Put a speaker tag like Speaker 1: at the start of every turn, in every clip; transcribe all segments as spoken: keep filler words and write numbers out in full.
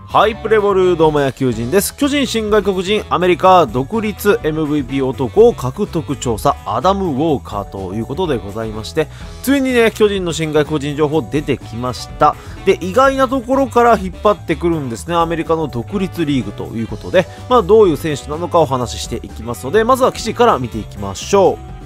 Speaker 1: ハイプレボル、どうも野球人です。巨人新外国人アメリカ独立 エムブイピー 男を獲得調査アダム・ウォーカーということでございまして、ついにね巨人の新外国人情報出てきました。で、意外なところから引っ張ってくるんですね。アメリカの独立リーグということで、まあどういう選手なのかお話ししていきますので、まずは記事から見ていきましょう。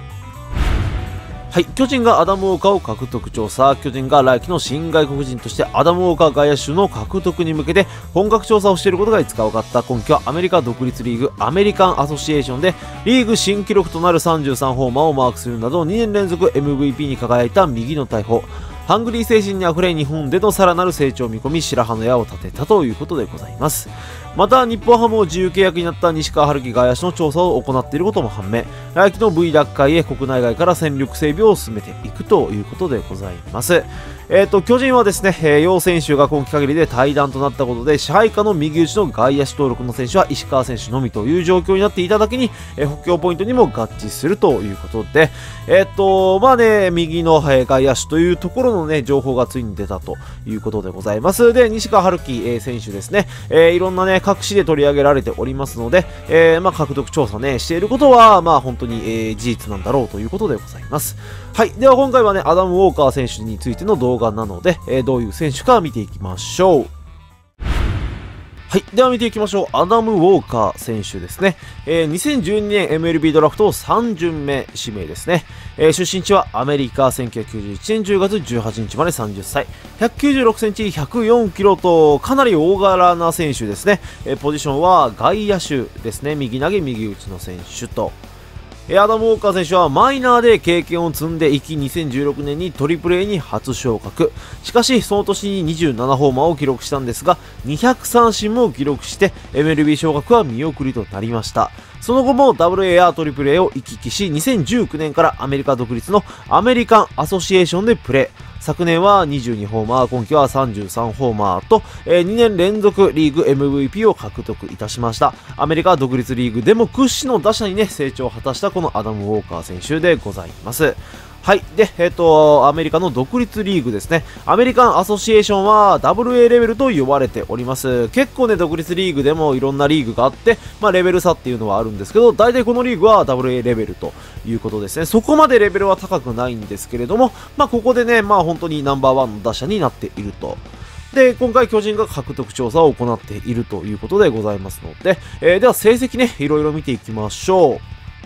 Speaker 1: はい、巨人がアダム・ウォーカーを獲得調査。巨人が来季の新外国人としてアダム・ウォーカー外野手の獲得に向けて本格調査をしていることがいつか分かった。今季はアメリカ独立リーグアメリカンアソシエーションでリーグ新記録となるさんじゅうさんホーマーをマークするなどにねん連続 エムブイピー に輝いた右の大砲。ハングリー精神にあふれ日本でのさらなる成長を見込み白羽の矢を立てたということでございます。また日本ハムを自由契約になった西川遥輝外野手の調査を行っていることも判明。来季の ブイ 奪回へ国内外から戦力整備を進めていくということでございます。えーと、巨人はですね、えー、楊選手が今季限りで退団となったことで支配下の右打ちの外野手登録の選手は石川選手のみという状況になっていただけに、えー、補強ポイントにも合致するということで、えーと、まあね、右の、えー、外野手というところのね、情報がついに出たということでございます。で、西川遥輝、えー、選手ですね、えー、いろんなね、各紙で取り上げられておりますので、えー、まあ獲得調査ね、していることは、まあ本当に、えー、事実なんだろうということでございます。はい。では今回はね、アダム・ウォーカー選手についての動画なので、えー、どういう選手か見ていきましょう。はい。では見ていきましょう。アダム・ウォーカー選手ですね。えー、にせんじゅうにねん エムエルビー ドラフトさん巡目指名ですね。えー、出身地はアメリカ、せんきゅうひゃくきゅうじゅういちねんじゅうがつじゅうはちにちまでさんじゅっさい。ひゃくきゅうじゅうろくセンチ、ひゃくよんキロとかなり大柄な選手ですね。えー、ポジションは外野手ですね。右投げ、右打ちの選手と。アダム・ウォーカー選手はマイナーで経験を積んでいきにせんじゅうろくねんにトリプル A に初昇格。しかしその年ににじゅうななホーマーを記録したんですがにひゃくさんしんも記録して エムエルビー 昇格は見送りとなりました。その後も ダブルエー や トリプルエー を行き来しにせんじゅうきゅうねんからアメリカ独立のアメリカンアソシエーションでプレー。昨年はにじゅうにホーマー、今季はさんじゅうさんホーマーと、えー、にねん連続リーグ エムブイピー を獲得いたしました。アメリカ独立リーグでも屈指の打者にね、成長を果たしたこのアダム・ウォーカー選手でございます。はい。で、えっと、アメリカの独立リーグですね。アメリカンアソシエーションは ダブルエー レベルと呼ばれております。結構ね、独立リーグでもいろんなリーグがあって、まあ、レベル差っていうのはあるんですけど、大体このリーグは ダブルエー レベルということですね。そこまでレベルは高くないんですけれども、まあ、ここでね、まあ、本当にナンバーワンの打者になっていると。で、今回巨人が獲得調査を行っているということでございますので、えー、では成績ね、いろいろ見ていきましょう。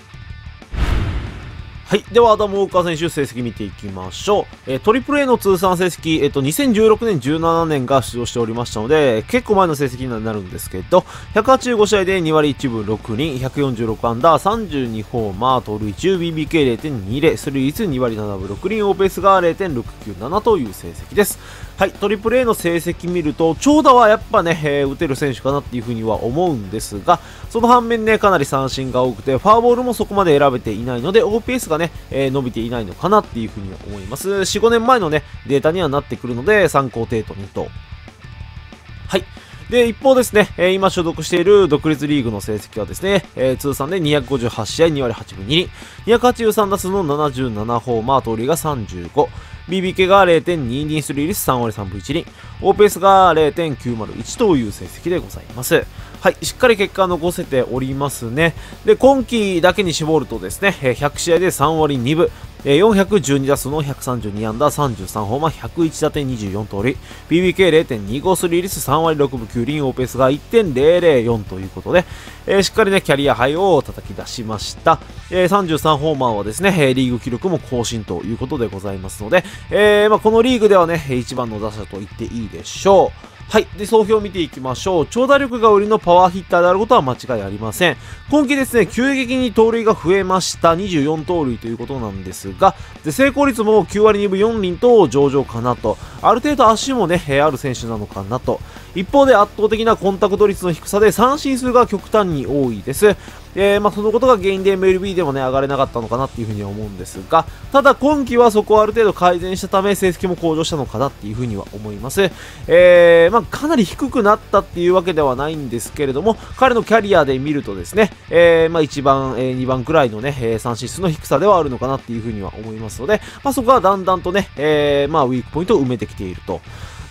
Speaker 1: はい。では、アダム・ウォーカー選手、成績見ていきましょう。えー、トリプル A の通算成績、えっと、にせんじゅうろくねん、じゅうななねんが出場しておりましたので、結構前の成績になるんですけど、ひゃくはちじゅうごしあいでにわりいちぶろくりん、ひゃくよんじゅうろくアンダー、さんじゅうにホーマー、盗塁じゅう、ビービーケーれいてんにゼロ、出塁率にわりななぶろくりん、オーペースが れいてんろくきゅうなな という成績です。はい。トリプル A の成績見ると、長打はやっぱね、えー、打てる選手かなっていうふうには思うんですが、その反面ね、かなり三振が多くて、ファーボールもそこまで選べていないので、オーピーエス がね、えー、伸びていないのかなっていうふうには思います。よん、ごねんまえのね、データにはなってくるので、参考程度にと。はい。で、一方ですね、えー、今所属している独立リーグの成績はですね、えー、通算でにひゃくごじゅうはちしあい、にわりはちぶにりん、にひゃくはちじゅうさんだすうのななじゅうななホーマー、盗塁がさんじゅうご、ビービーケー が れいてんにに、出塁率さんわりさんぶいちりん、オーペースが れいてんきゅうまるいち という成績でございます。はい、しっかり結果残せておりますね。で、今季だけに絞るとですね、ひゃくしあいでさんわりにぶ、よんひゃくじゅうにだすうのひゃくさんじゅうにアンダー、さんじゅうさんホーマー、ひゃくいちだてんにじゅうよん盗塁、ビービーケーれいてんにご、出塁率さんわりろくぶきゅうりん、オーペースが いってんぜろぜろよん ということで、えー、しっかりね、キャリアハイを叩き出しました。えー、さんじゅうさんホーマーはですね、リーグ記録も更新ということでございますので、えーまあ、このリーグではね、一番の打者と言っていいでしょう。はい。で、総評を見ていきましょう。長打力が売りのパワーヒッターであることは間違いありません。今季ですね、急激に盗塁が増えました。にじゅうよん盗塁ということなんですが、で、成功率もきゅうわりにぶよんりんと上々かなと。ある程度足もね、ある選手なのかなと。一方で圧倒的なコンタクト率の低さで三振数が極端に多いです。えー、まあ、そのことが原因で エムエルビー でもね、上がれなかったのかなっていうふうには思うんですが、ただ今季はそこをある程度改善したため、成績も向上したのかなっていうふうには思います。えー、まあ、かなり低くなったっていうわけではないんですけれども、彼のキャリアで見るとですね、えー、まあ、いちばん、えー、にばんくらいのね、えー、三振数の低さではあるのかなっていうふうには思いますので、まあ、そこはだんだんとね、えー、まあ、ウィークポイントを埋めてきていると。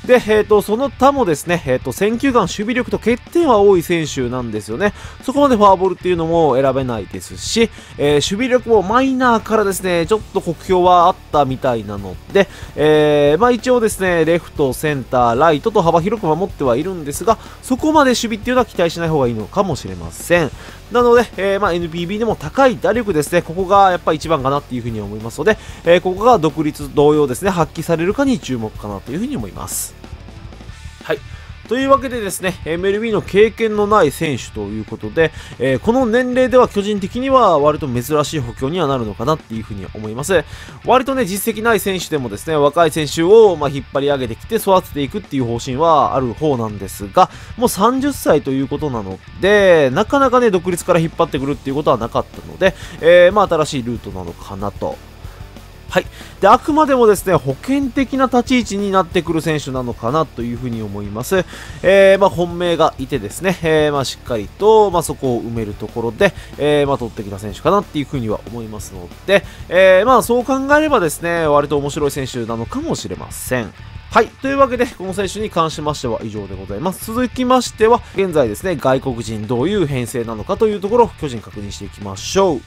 Speaker 1: で、えっと、その他もですね、えっと、選球眼、守備力と欠点は多い選手なんですよね。そこまでフォアボールっていうのも選べないですし、えー、守備力もマイナーからですね、ちょっと酷評はあったみたいなので、えー、まあ一応ですね、レフト、センター、ライトと幅広く守ってはいるんですが、そこまで守備っていうのは期待しない方がいいのかもしれません。なので、えー、まあ エヌピービー でも高い打力ですね、ここがやっぱ一番かなっていうふうに思いますので、えー、ここが独立同様ですね、発揮されるかに注目かなというふうに思います。はい。というわけでですね、エムエルビー の経験のない選手ということで、えー、この年齢では巨人的には割と珍しい補強にはなるのかなっていうふうに思います。割とね、実績ない選手でもですね、若い選手をまあ引っ張り上げてきて育てていくっていう方針はある方なんですが、もうさんじゅっさいということなので、なかなかね、独立から引っ張ってくるっていうことはなかったので、えー、まあ新しいルートなのかなと。はい。で、あくまでもですね、保険的な立ち位置になってくる選手なのかなというふうに思います。えー、まあ、本命がいてですね、えー、まあ、しっかりと、まあ、そこを埋めるところで、えー、まあ、取ってきた選手かなっていうふうには思いますので、えー、まあ、そう考えればですね、割と面白い選手なのかもしれません。はい。というわけで、この選手に関しましては以上でございます。続きましては、現在ですね、外国人どういう編成なのかというところを巨人確認していきましょう。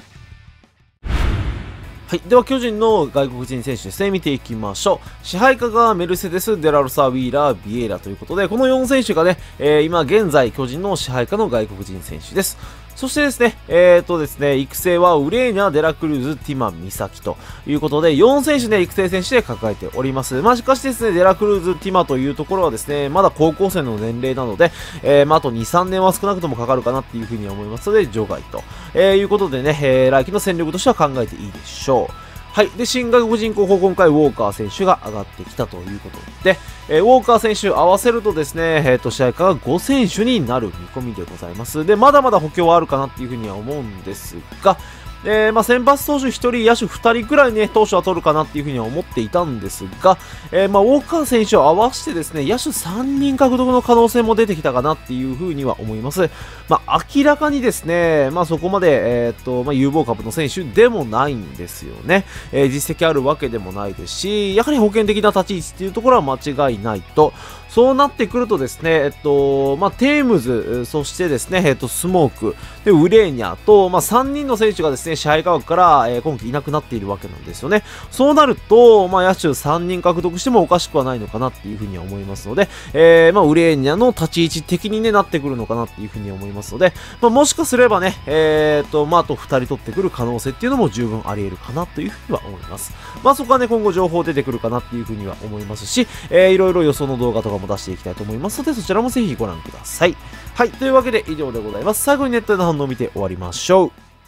Speaker 1: はい。では、巨人の外国人選手ですね、見ていきましょう。支配下がメルセデス、デラロサ、ウィーラー、ビエイラということで、このよん選手がね、えー、今現在、巨人の支配下の外国人選手です。そしてですね、えーとですね、育成はウレーニャ、デラクルーズ、ティマ、ミサキということで、よん選手ね、育成選手で抱えております。まあ、しかしですね、デラクルーズ、ティマというところはですね、まだ高校生の年齢なので、えー、まあ、あとに、さんねんは少なくともかかるかなっていうふうには思いますので、除外と、えー、いうことでね、えー、来季の戦力としては考えていいでしょう。はい。で、新外国人候補、今回、ウォーカー選手が上がってきたということで、えー、ウォーカー選手合わせるとですね、えっと、試合下がご選手になる見込みでございます。で、まだまだ補強はあるかなっていうふうには思うんですが、えー、まあ、先発投手ひとり、野手ふたりくらいね、投手は取るかなっていうふうには思っていたんですが、えー、まあ、ウォーカー選手を合わせてですね、野手さんにん獲得の可能性も出てきたかなっていうふうには思います。まあ、明らかにですね、まあ、そこまで、えー、っと、まあ、有望株の選手でもないんですよね。えー、実績あるわけでもないですし、やはり保険的な立ち位置っていうところは間違いないと。そうなってくるとですね、えっと、まあ、テームズ、そしてですね、えっと、スモーク、で、ウレーニャと、まあ、さんにんの選手がですね、支配下枠から、えー、今季いなくなっているわけなんですよね。そうなると、まあ、野手さんにん獲得してもおかしくはないのかなっていうふうには思いますので、えー、まあ、ウレーニャの立ち位置的にね、なってくるのかなっていうふうに思いますので、まあ、もしかすればね、えーと、まあ、あとふたり取ってくる可能性っていうのも十分あり得るかなというふうには思います。まあ、そこはね、今後情報出てくるかなっていうふうには思いますし、えー、いろいろ予想の動画とかも出していきたいと思いますので、そちらもぜひご覧ください。はい、というわけで以上でございます。最後にネットでの反応を見て終わりましょう。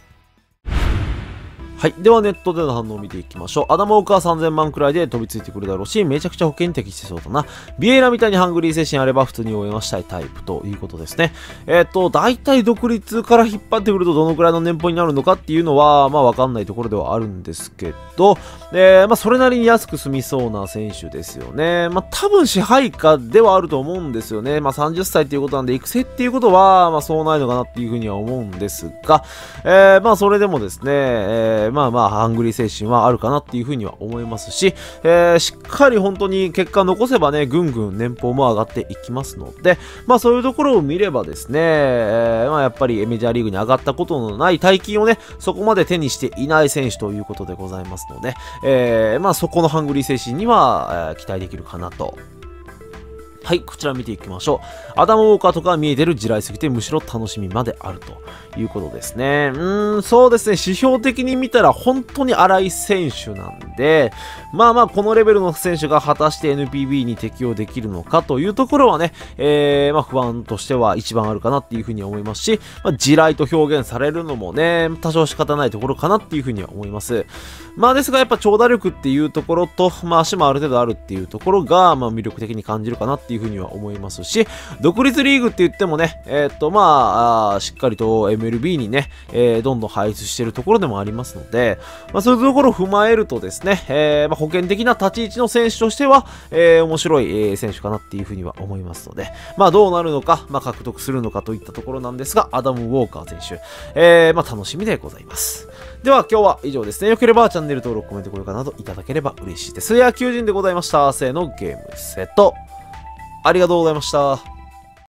Speaker 1: はい。ではネットでの反応を見ていきましょう。アダム・オーカーはさんぜんまんくらいで飛びついてくるだろうし、めちゃくちゃ保険に適してそうだな。ビエイラみたいにハングリー精神あれば普通に応援はしたいタイプということですね。えっと、大体独立から引っ張ってくるとどのくらいの年俸になるのかっていうのは、まあわかんないところではあるんですけど、えー、まあそれなりに安く済みそうな選手ですよね。まあ多分支配下ではあると思うんですよね。まあさんじゅっさいっていうことなんで、育成っていうことは、まあそうないのかなっていうふうには思うんですが、えー、まあそれでもですね、えー、まあまあハングリー精神はあるかなっていうふうには思いますし、えー、しっかり本当に結果残せばね、ぐんぐん年俸も上がっていきますので、まあそういうところを見ればですね、えー、まあやっぱりメジャーリーグに上がったことのない大金をね、そこまで手にしていない選手ということでございますので、えー、まあそこのハングリー精神には、えー、期待できるかなと。はい、こちら見ていきましょう。アダム・ウォーカーとか見えてる地雷すぎてむしろ楽しみまであるということですね。うーん、そうですね。指標的に見たら本当に荒い選手なんで、まあまあこのレベルの選手が果たして エヌピービー に適用できるのかというところはね、えー、まあ不安としては一番あるかなっていうふうに思いますし、まあ、地雷と表現されるのもね、多少仕方ないところかなっていうふうには思います。まあですがやっぱ長打力っていうところと、まあ足もある程度あるっていうところが、まあ魅力的に感じるかなっていういうふうには思いますし、独立リーグって言ってもね、えー、っと、まあ、しっかりと エムエルビー にね、えー、どんどん輩出しているところでもありますので、まあ、そういうところを踏まえるとですね、えー、まあ、保険的な立ち位置の選手としては、えー、面白い、えー、選手かなっていうふうには思いますので、まあ、どうなるのか、まあ、獲得するのかといったところなんですが、アダム・ウォーカー選手、えー、まあ、楽しみでございます。では、今日は以上ですね。よければチャンネル登録、コメント、高評価などいただければ嬉しいです。野球人でございました。せーの、ゲームセット。 ありがとうございました。